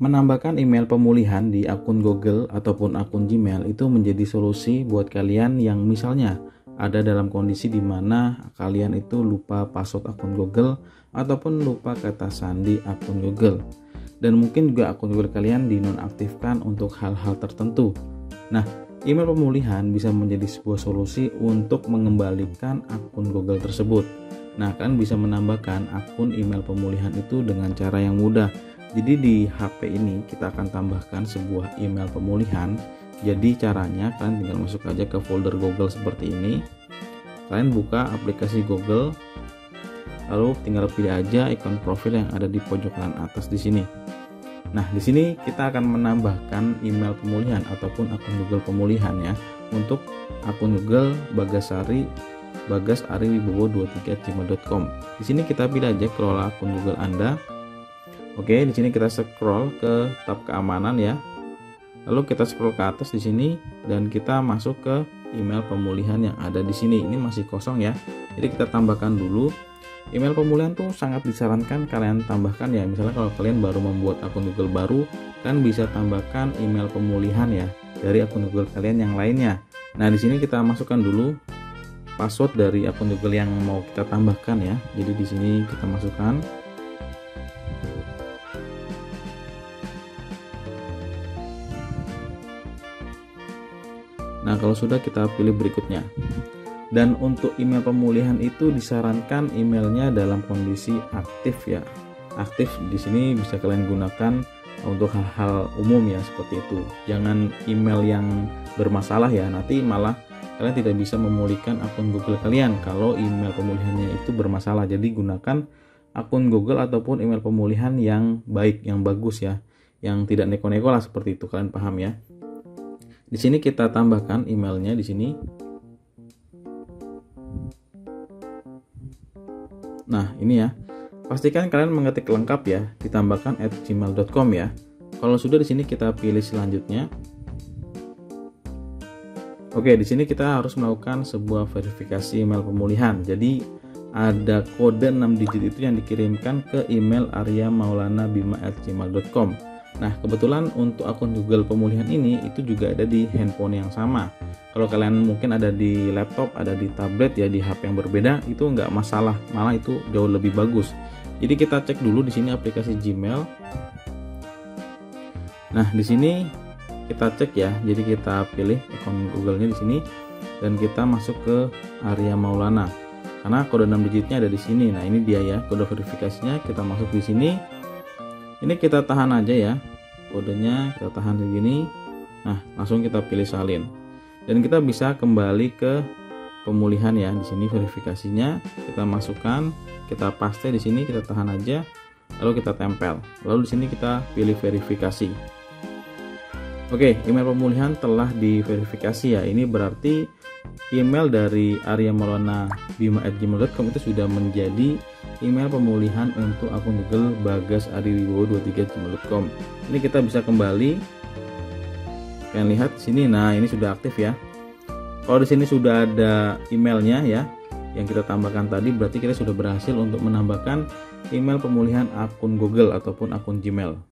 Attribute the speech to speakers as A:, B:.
A: Menambahkan email pemulihan di akun Google ataupun akun Gmail itu menjadi solusi buat kalian yang misalnya ada dalam kondisi di mana kalian itu lupa password akun Google ataupun lupa kata sandi akun Google. Dan mungkin juga akun Google kalian dinonaktifkan untuk hal-hal tertentu. Nah, email pemulihan bisa menjadi sebuah solusi untuk mengembalikan akun Google tersebut. Nah, kalian bisa menambahkan akun email pemulihan itu dengan cara yang mudah. Jadi di HP ini kita akan tambahkan sebuah email pemulihan. Jadi caranya kalian tinggal masuk aja ke folder Google seperti ini. Kalian buka aplikasi Google, lalu tinggal pilih aja ikon profil yang ada di pojok kanan atas di sini. Nah, di sini kita akan menambahkan email pemulihan ataupun akun Google pemulihan ya untuk akun Google bagasariwibowo23@gmail.com. Di sini kita pilih aja kelola akun Google Anda. Oke, di sini kita scroll ke tab keamanan ya. Lalu kita scroll ke atas di sini dan kita masuk ke email pemulihan yang ada di sini. Ini masih kosong ya. Jadi kita tambahkan dulu. Email pemulihan tuh sangat disarankan kalian tambahkan ya. Misalnya kalau kalian baru membuat akun Google baru, kalian bisa tambahkan email pemulihan ya dari akun Google kalian yang lainnya. Nah, di sini kita masukkan dulu password dari akun Google yang mau kita tambahkan ya. Jadi di sini kita masukkan. Nah, kalau sudah kita pilih berikutnya. Dan untuk email pemulihan itu disarankan emailnya dalam kondisi aktif ya. Aktif di sini bisa kalian gunakan untuk hal-hal umum ya seperti itu. Jangan email yang bermasalah ya. Nanti malah kalian tidak bisa memulihkan akun Google kalian kalau email pemulihannya itu bermasalah. Jadi gunakan akun Google ataupun email pemulihan yang baik, yang bagus ya. Yang tidak neko-neko lah seperti itu. Kalian paham ya? Di sini kita tambahkan emailnya di sini. Nah, ini ya. Pastikan kalian mengetik lengkap ya, ditambahkan @gmail.com ya. Kalau sudah di sini kita pilih selanjutnya. Oke, di sini kita harus melakukan sebuah verifikasi email pemulihan. Jadi ada kode 6 digit itu yang dikirimkan ke email aryamaulana@gmail.com. Nah, kebetulan untuk akun Google pemulihan ini itu juga ada di handphone yang sama. Kalau kalian mungkin ada di laptop, ada di tablet ya, di HP yang berbeda, itu nggak masalah, malah itu jauh lebih bagus. Jadi kita cek dulu di sini aplikasi Gmail. Nah, di sini kita cek ya. Jadi kita pilih akun Google-nya di sini dan kita masuk ke Arya Maulana. Karena kode 6 digitnya ada di sini. Nah, ini dia ya, kode verifikasinya. Kita masuk di sini. Ini kita tahan aja ya, kodenya kita tahan begini. Nah, langsung kita pilih salin dan kita bisa kembali ke pemulihan ya. Di sini verifikasinya kita masukkan, kita paste di sini, kita tahan aja, lalu kita tempel. Lalu di sini kita pilih verifikasi. Oke, email pemulihan telah diverifikasi ya. Ini berarti email dari aryamaulana@gmail.com itu sudah menjadi email pemulihan untuk akun Google bagasariwibowo23@gmail.com. Ini kita bisa kembali. Kalian lihat di sini. Nah, ini sudah aktif ya. Kalau di sini sudah ada emailnya ya yang kita tambahkan tadi, berarti kita sudah berhasil untuk menambahkan email pemulihan akun Google ataupun akun Gmail.